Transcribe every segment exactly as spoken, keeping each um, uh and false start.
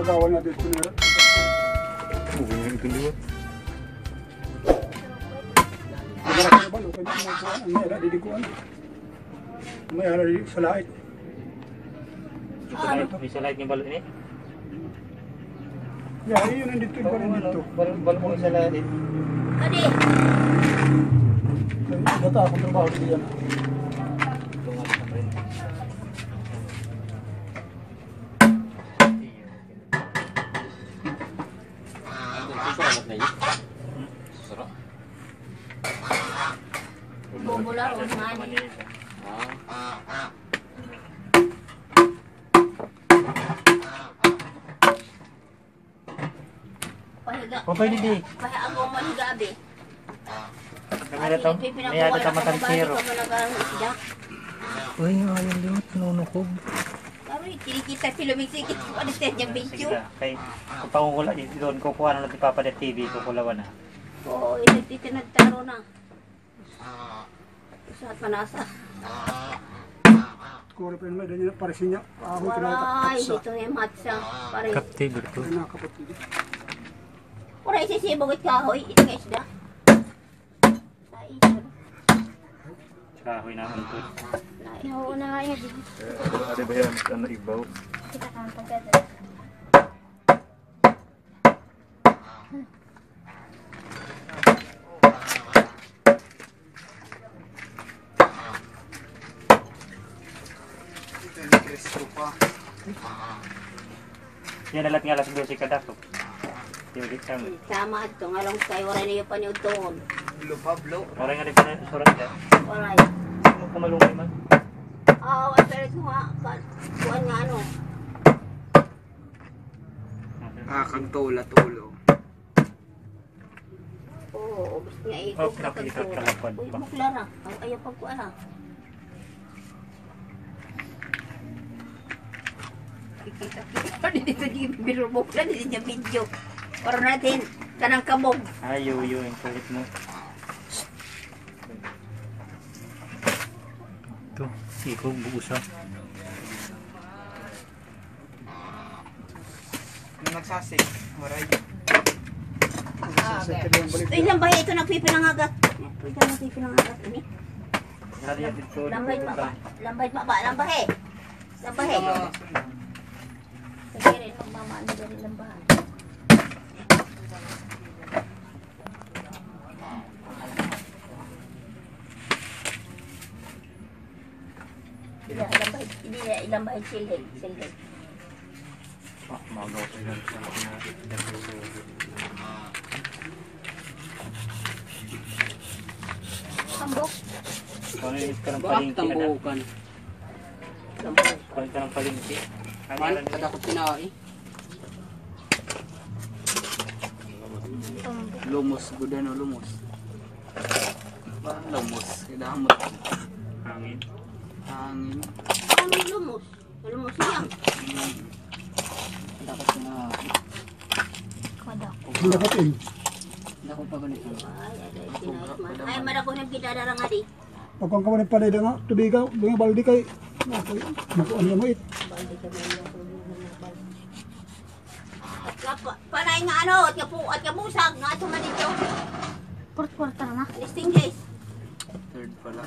Pagawa natin ito nila. Oo, yung ito liwa. Magarap na balo, kanya kumagawa. Ang may ala didiguan. May ala di salait. May salait yung balon eh? Yeah, yun nandito yung parang dito. Balon mo yung salait eh? Kadi! Bata akong trabaho diyan. Ito nga sa rin. Susurat na yun? Susurat? Bumula ron nga niya. Ah. Pahiga. Okay, Didi. Pahiga ako mahiga abi. Kami na ito. May yata ka matansiro. Uy, nga yung liwat, nunukob. Pero kinikita pilumisikit ko ano siya niyang video. Kay pangungula dito doon, kukuha na natin papalit T V, kukulawan na. Oo, inagtiti nagtaro na. Saat manasa. Kore pa yung ganyan, paresin niya. Ahoy ka na Waray, kapatsa. dito nga yung matsa. Paray. Kapte, berto. Ay na kapatid. Waray, sisibog at kahoy. Ito nga isda. Ay, ito. Kahoy na ang ito. Oo na nga yan. Ada ba yan? Ano ibaw? Kita kang pagkada. Yan nalat nga alas dose ka dako. Yung ulit sa mo. Sama ito. Nga lang kayo. Waray na yung paniod doon. Blo Pablo. Oray nga rin pa na surat ka. Waray. Ano kumalungay man? Oo, at pero ito nga. Kuhan nga ano. Ah, kang tula-tulo. Oo, gusto niya Oh, ikot. pinakita ka lapad Uy, pa. buklara. Ay, ayaw pag kuha lang. Kikita-kita. Dito niya binubok na. Dito niya video. Para natin. Kanang kabog. Ayaw yun, yung kulit mo. Ito, ikaw buusa. Nung nagsasik, maray. Ito yung lambahe. Ito nagpipinangagat. Ito yung nagpipinangagat. Ini. Hali yan dito. Lambahe pa ba? Lambahe pa ba? Lambahe. Lambahe. Sige rin. Magmamaan na rin lambahe. Lambahe. Hindi na lambahe silhig. Silhig. Ah, magaw ko yan. Sambok. Kung inis ka ng Bakit palingki ang ka na. buhukan? Kung ka ng palingki. Man, kada ko tinai. Lumos, gudan o lumos. Parang lumos, kidamot. Hangin. Hangin. Ano lumos? Lumos niya. Kada ko tinai. Kadako. Hindi kapatin. Kada ko pa ganito. Ay, ay, ay, tinayos man. Ay, marako ng pidadara nga di. Pagkang kaman yung panay na nga, tubigaw, mga baldi kay. Makuan niya mo it. Baldi ka may yung At nga, panay nga ano, at nga po, at nga musag, nga ito man ito. Port-porta na. Listingless. Third pala.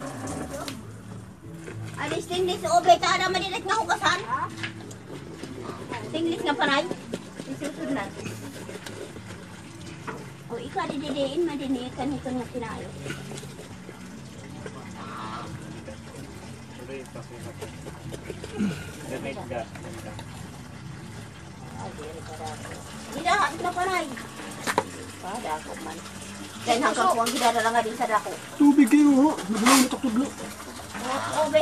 Ay, listingless, obe, ta na manilit nga hugasan. Listingless nga panay. Isusod na. O, ikaw dididiin, madini, kanito nga pinayo. Gamit ka. Hindi na, ito na panay. Pada ako man. Dahil hanggang po ang ginadala nga din sa dako. Tubig kayo, ho. Nagulong na takudlo. Obe.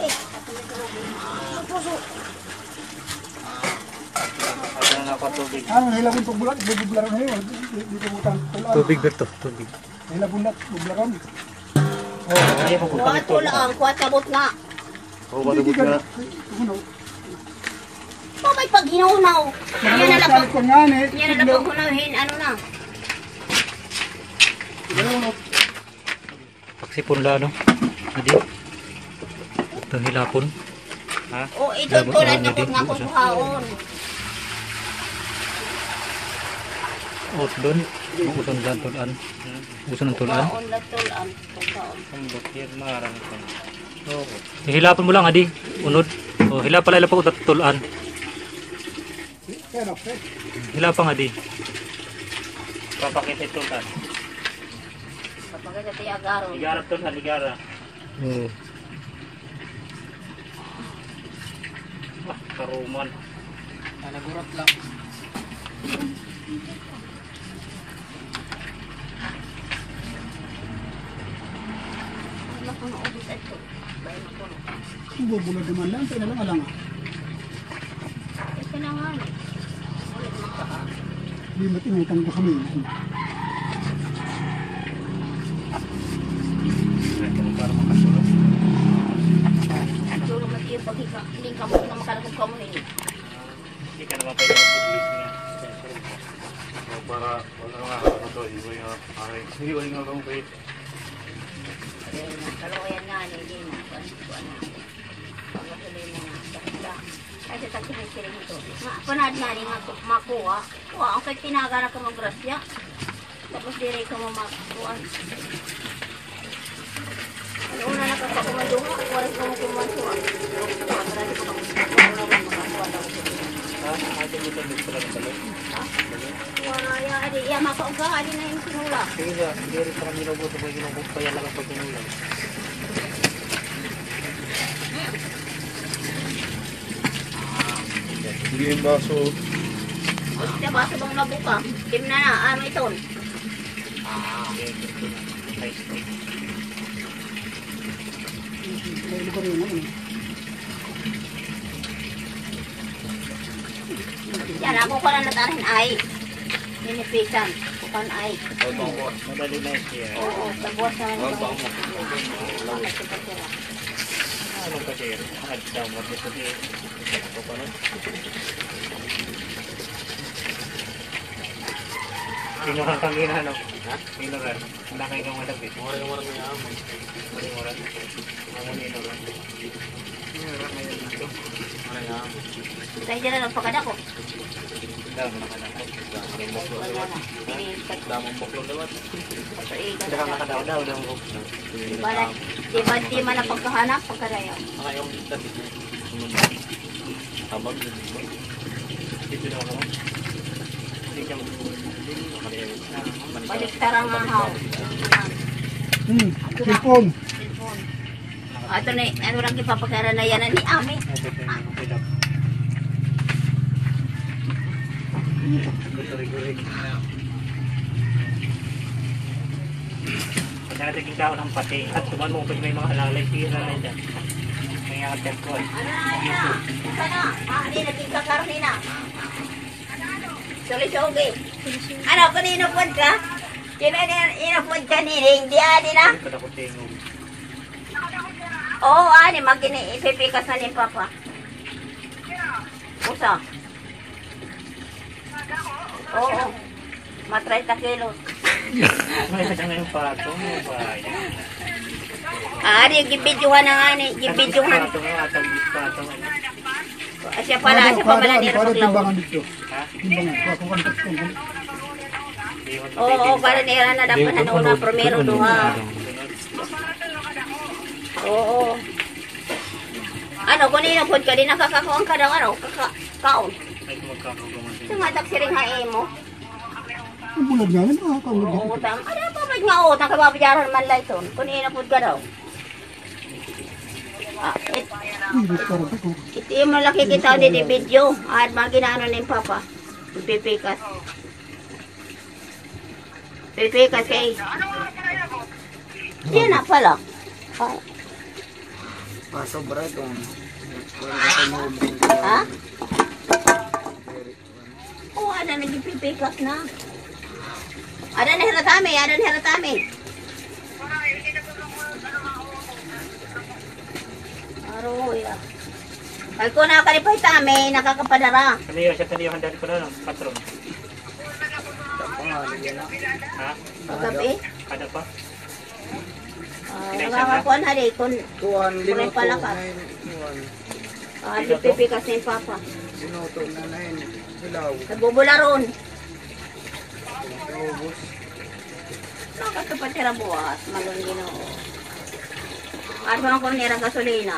Ada na ako tubig. Ano, nahilabon pagbulat, bubularan na yun. Dito butang. Tubig, berto, tubig. Nahilabon na, bubularan. Ay, pupunta Kuha ito lang, kuha tabot nga. Oo, matubog na. Ano? O may pag ginunaw. Yan na lang pag, Ko nga, eh. yan na lang pag hunahin, ano na. Pagsipon la, no? Adi. Ito, hilapon. Ha? O ito tulad nga po nga kung kuhaon. Out doon. Uson dyan tulan. Uson ng tulan. Baon na tulan. Pagkaon. Ang bukir, marami ko. Oo. Hilapan mo lang adi. Unod. O hilapan lang pa ko tulan. Kaya na, eh. Hilapan adi. Papakit ito kan. Kapag ito yung agaro. Ligara to na ligara. Oo. Ah, karuman. Ah, nagurat lang. Ano kung naubos ito? Bayan mo ito. Bubulad naman lang, kaya na lang alang. Ito na nga. Ulit magkaka. Hindi mo tinutang ko kami. Para makasulong. Tulong na tiyo pag ika- hindi ka mo na makalakog ka mo na yun. Hindi ka naman pwede mag-publish niya. Para wala nga ako to. Iway nga. Iway nga akong wait. Kalawayan nga ni hindi na. Kuan na. Pagkatuloy na nga. Dahil kasi tagsinig-sinig ito. Nga, panad nga ni nga makuha. Kuha, ang kay tinagara ka mag-grasya. Tapos dire ka mo makuha. Ano una nakakakumadunga, kuwaris ka mo kumadunga. Marami ka makakuha na makakuha daw. Ha? Ate mo ito dito lang pala. Ha? Wala, ya, adi, ya, makauga, adi na yung sinula. Sige siya, hindi rin parang ginubuto ko ginubuto pa yan lang ang pagkinulang. Hindi yung baso. Siya ba sa bang nabuka? Kim na na, ano ito? High school. Kaya lugar yun, ano. Yan, ako ko lang natarin ay. Ninipisan. Bukan ay. Madali na siya. Oo, tabuas naman ito. Anong kasi yun? Ang daw mo dito di. Ako pa nun. Pinuhan kang ginano. Ha? Pinuhan. Hindi kayo kang madapit. Mura yung marami na amon. Mura yung marami. Amon yun oran. Pinuhan ngayon dito. Mura yung amon. Tayo dyan na nagpakada ko. Daw mo nakadako. Wala na. Pinikat. Damang buklong daw. Ito eh, Hindi ka nakadaw daw. Damang buklong. Diba na, diba di man na pagkahanap, pagkadayaw. Ang ayaw dito. Tabag yun. Dito na ako. Hindi ka Baliktarang ang haw. Hmm, cellphone. Cellphone. Ato na, ano lang ipapakara na yan ni Ami. Pag nakatiging tao ng pati at tuman mo pag may mga halalay, tira na dyan. May nga tempoy. Ano na yan? Ika na. Ah, di naging kakarni na. Sulisugi. Ano, kung inupod ka? Kino inupod ka ni Hindi, ani na? Pada ko tingog. Oo, ani, magkini ipipikas na ni Papa. Usa. Oo. Ma thirty kilos. May sa ngayon pato mo ba? Ari, gibidyuhan na nga ni. Gibidyuhan. Pato nga, atang pato. Asya pala, asya pa pala nila Para paglaw. timbangan dito. Ha? Timbangan. Para kung kanto kung Oo, para nila na dapat na una primero duha. Oo. Ano, kung inupod ka, di nakakakuang ka daw, ano, kakaon. Ay, magkakaguman din. Sumatak siring hae mo. Ang bulag namin, nakakaulog Oo, dito. utang. Ano pa ba nga utang? Kababayaran man lang ito. Kung inupod ka daw. Ah, it, Hindi, parang ito. ito yung malaki kita di video. At mga ginaano ni Papa. Pipikas. Pipikas kay. Yan na pala. Ah, Pasobra itong. ha? Oo, ada na yung pipikas na. Ada na hiratami, ada na hiratami. Aroy, ah. Ay, kung nakalipay tami, nakakapadara. Kaniyo siya kaniyo handa ko na ng patron. Ha? Pagkabi. Kada pa? Ah, nakakakuan na rin. Kung Kuhan, Kulay linuto palakas. na yun. Kuhan, ah, di pipikas ni Papa. linuto na na yun. Hilaw. Nagbubula ron. Ubus. Nakatupad sila buwas, malong ginoo. At mga kung nira gasolina.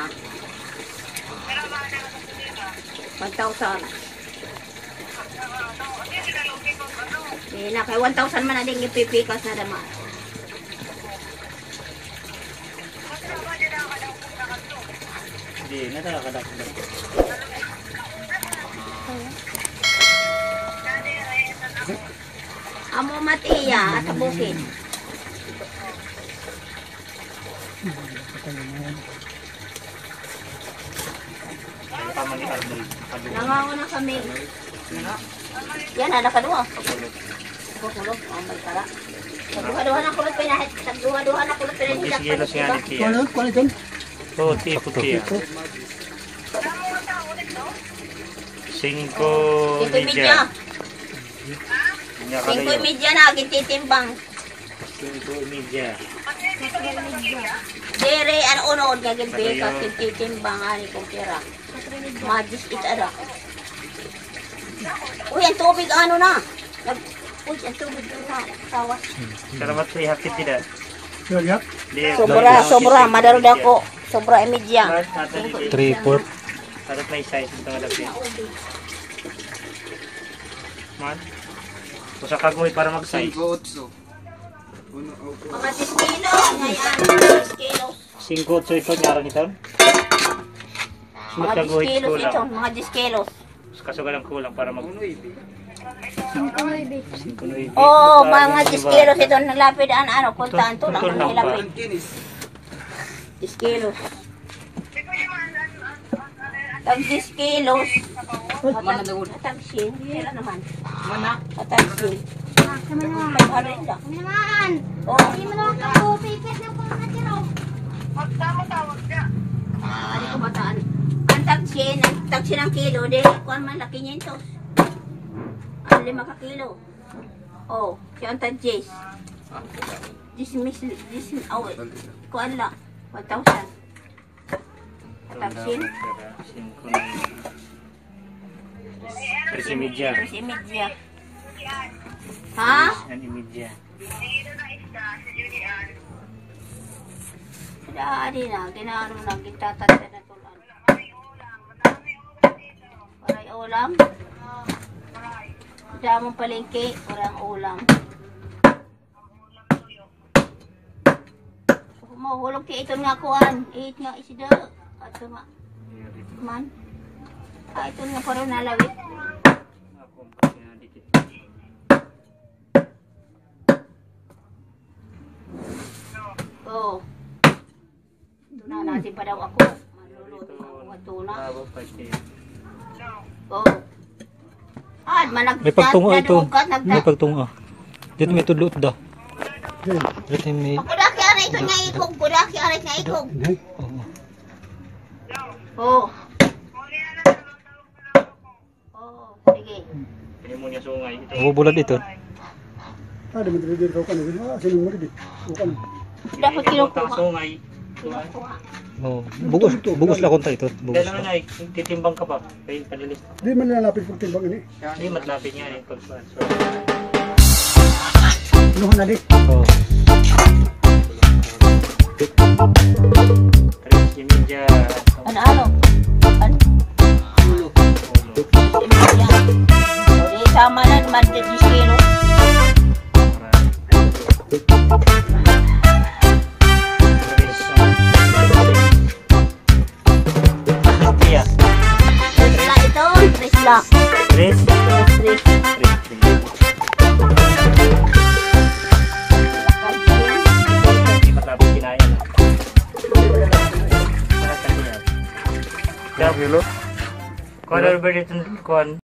one thousand. Eh, na kay one thousand man na din ipipikas na naman. Hindi, natakadakdag. Amo matiya at bukid. Ang tama ni Arnold. Pagod. Nangango na kami. Yan, anak kadua. Pagkulog. Oh, may kara. Tagduha-duha na kulot pinahit. Tagduha-duha na kulot pinahit. Kumpis kilos nga ni Tia. Kuan kuan ito. Puti, puti. Cinco Cinco media. media. Cinco media na, gintitimbang. Cinco media. Dere, ano unod nga gintikas, gintitimbang, ani kong pira. Magis itara. Uy, ang tubig ano na. Nag Uy, ang tubig na. Tawas. Salamat sa ihapit tidak. Yo ya. Sobra, sobra. Madarod ako. Sobra imedya. three, four. Harap na size ito nga lapit. Man. Kusa kagoy para mag-size. Mga ten kilo. Ngayon, ten kilo. Cinco, so ito nyara nito. Mga ten kilos ito. Mga ten kilos. Kaso ka lang kulang para mag... Cinco nueve. Oo, mga ten kilos ito. Nalapid ang ano. Kuntaan to lang. Nalapid. ten kilos. Tag ten kilos. Mana daw? Tagsin. Kailan naman? Mana? Tagsin. May harin lang. Naman! Oo. Hindi mo naman ako pipit na pang natiraw. Ah, ano ko bataan? Ang tagsin, ang tagsin ng kilo, di, kuwan man, laki nyentos. Ang lima ka kilo. Oh, siya ang tagsis. Dismiss, dismiss, oh, kuwan lang, one thousand. Tagsin, Cinco nueve. Tres media. terus imedya. Ha? Yan media. Sila, adi na, ginano na, gitatanda na tulan. Waray ulam? Damong palengke, warang ulam. Mahulog kay ito nga kuan, eight nga isda. Ato nga, man. Ah, ito nga parang nalawit. Oo. Tuna natin pa daw ako. Manluluto ako ng tuna. Oo. Ah, manag... May pagtungo ito. Nagda- May pagtungo. Dito may tudlot da. Dito may... Kudaki aray ito nga ikog. Kudaki aray nga ikog. Oo. Oo, sige. Ini mo niya sungay. Ito. Bubulad ito. Ada menteri dia kau kan. Ah, sini mo di. Bukan. Dapat kinukuha. Sungay. Kinukuha. Oh, bugos bugos la konta ito. Bugos. Kailangan na, titimbang ka pa. Kaya panilis. Di man lalapit pag timbang ini. Hindi, matlapit niya eh. Pag so, Nuhan na di. Oh. tres media. Ano, ano? Ano? Yan. O, di sama na naman din kilo. Tresla ito, tresla. Tres. Tres. Hindi matlapit kinaya na. Kaya kilo? Kung ano ba dito, kung